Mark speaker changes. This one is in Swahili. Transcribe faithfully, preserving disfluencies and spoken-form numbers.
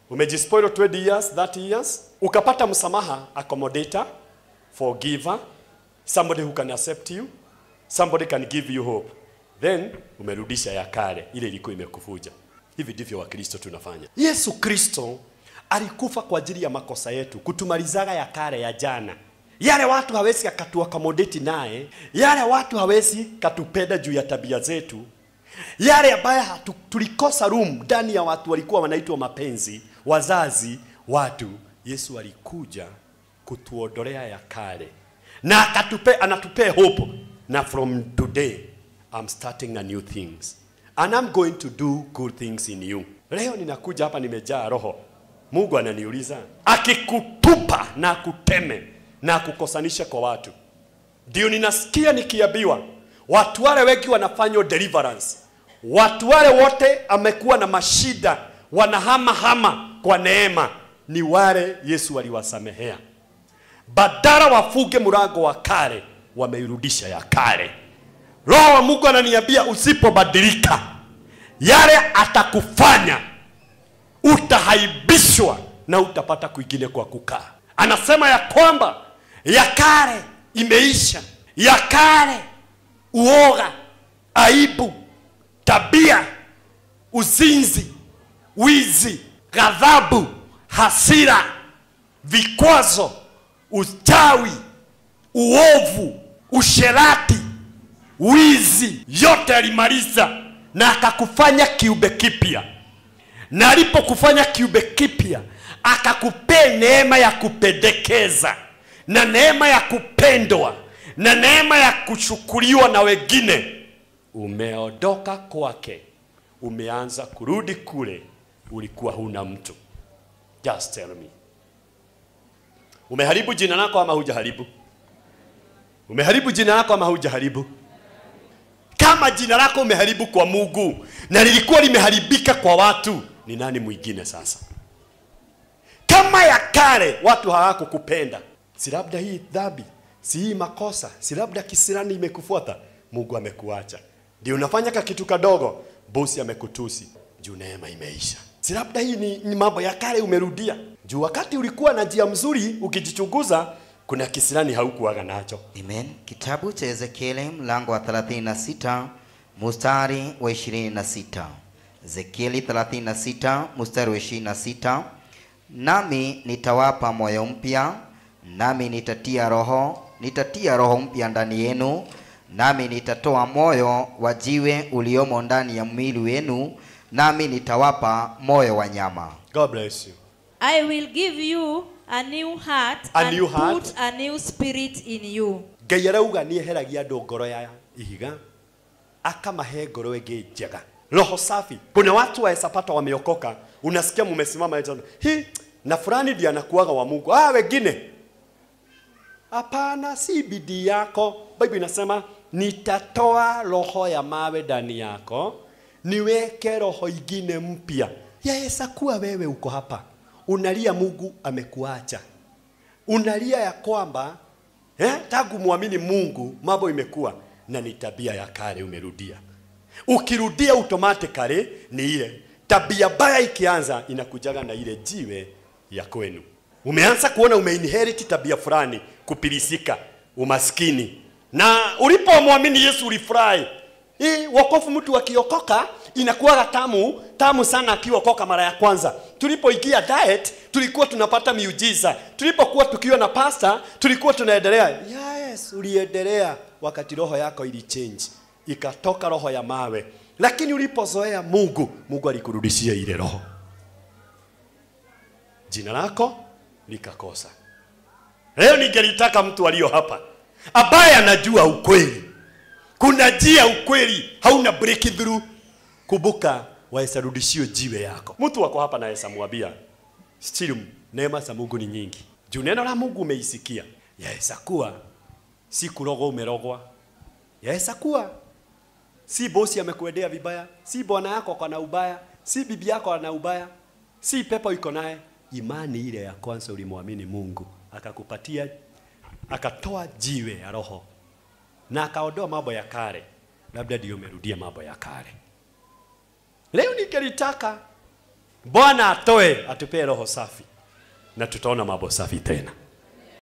Speaker 1: Umejispoil twenty years, thirty years, ukapata msamaha, accommodator, forgiver, somebody who can accept you, somebody can give you hope. Then umerudisha ya kale ile ilikuwa imekufuja. Hivi ndivyo Wakristo tunafanya. Yesu Kristo alikufa kwa ajili ya makosa yetu, kutumalizaga ya kale ya jana. Yale watu hawezi akatu accommodate naye, yale watu hawezi katupenda juu ya tabia zetu. Yale ambaye tulikosa room ndani ya watu walikuwa wanaitwa mapenzi, wazazi, watu. Yesu alikuja kutuondolea ya kale. Na akatupe, anatupe hope. Na from today, I'm starting a new things. And I'm going to do good things in you. Leo ninakuja hapa nimejaa roho. Mungu ananiuliza, akikutupa na kuteme na kukosanisha kwa watu. Ndio ninasikia nikiambiwa watu wale wengi wanafanywa deliverance. Watu wale wote amekuwa na mashida, wanahama hama kwa neema, ni wale Yesu aliwasamehea. Badala wafuge murago wa kale, wameirudisha ya kale. Roho wa Mungu ananiambia usipobadilika, yale atakufanya utahaibishwa na utapata kwingine kwa kukaa. Anasema ya kwamba ya kale imeisha. Ya kale, uoga, aibu, tabia, uzinzi, wizi, ghadhabu, hasira, vikwazo, uchawi, uovu, usherati, wizi, yote alimaliza na akakufanya kiumbe kipya. Na alipokufanya kiumbe kipya, akakupea neema ya kupendekeza, na neema ya kupendwa, na neema ya kushukuriwa na wengine. Umeondoka kwake, umeanza kurudi kule ulikuwa huna mtu. Just tell me. Umeharibu jina lako ama hujaharibu? Umeharibu jina lako ama hujaharibu? Kama jina lako umeharibu kwa Mungu na lilikuwa limeharibika kwa watu, ni nani mwingine sasa? Kama ya kale watu hawakukupenda, si labda hii dhambi, si hii makosa, si labda kisirani imekufuata, Mungu amekuacha. Ndio unafanya kitu kadogo, bosi amekutusi, juu neema imeisha. Si labda hii ni, ni mambo ya kale umerudia. Juu wakati ulikuwa na njia mzuri ukijichunguza, kuna kisirani haukuwaga nacho.
Speaker 2: Amen. Kitabu cha Ezekieli mlango wa thelathini na sita mstari wa ishirini na sita. Ezekieli thelathini na sita mstari wa ishirini na sita. Nami nitawapa moyo mpya, nami nitatia roho, nitatia roho mpya ndani yenu, nami nitatoa moyo wa jiwe uliomo ndani ya mwili wenu, nami nitawapa moyo wa nyama.
Speaker 1: God bless you.
Speaker 3: I will give you a new heart
Speaker 1: a
Speaker 3: and
Speaker 1: new heart.
Speaker 3: put a new spirit in you.
Speaker 1: Gayarauga ni heragia ndo ngoro ya ihiga, akamahe ngoro ege njega, roho safi. Kuna watu waesapata wameokoka, unasikia mumesimama eti hi na fulani ndiye anakuaga wa Mungu. Ah, wengine hapana, si bidii yako. Biblia inasema nitatoa roho ya mawe ndani yako, niweke roho ingine mpya. Yaweza kuwa wewe uko hapa unalia Mungu amekuacha, unalia ya kwamba eh, tangu muamini Mungu mambo imekuwa, na ni tabia ya kale umerudia. Ukirudia automatically ni ile tabia baya ikianza inakujaga na ile jiwe ya kwenu. Umeanza kuona umeinherit tabia fulani, kupilisika, umaskini. Na ulipomwamini Yesu ulifurahi. Hii wokovu mtu akiokoka inakuwa tamu, tamu sana akiokoka mara ya kwanza. Tulipoingia diet tulikuwa tunapata miujiza. Tulipokuwa tukiwa na pasta tulikuwa tunaendelea. Yes, uliendelea wakati roho yako ili change. Ikatoka roho ya mawe. Lakini ulipozoea Mungu, Mungu alikurudishia ile roho. Jina lako likakosa. Leo ningelitaka mtu alio hapa ambaye anajua ukweli. Kuna njia ukweli, hauna breakthrough. Kumbuka waesarudishio jiwe yako. Mtu wako hapa na esamwambia, still neema za Mungu ni nyingi. Juu neno la Mungu umeisikia. Yaweza kuwa si kurogo umerogwa. Yaweza kuwa si bosi amekuendea vibaya, si bwana yako kana ubaya, si bibi yako ana ubaya, si pepo iko naye. Imani ile ya kwanza ulimwamini Mungu, akakupatia, akatoa jiwe ya roho, na akaondoa mambo ya kale. Labda ndio umerudia mambo ya kale. Leo ningelitaka Bwana atoe, atupee roho safi na tutaona mambo safi tena.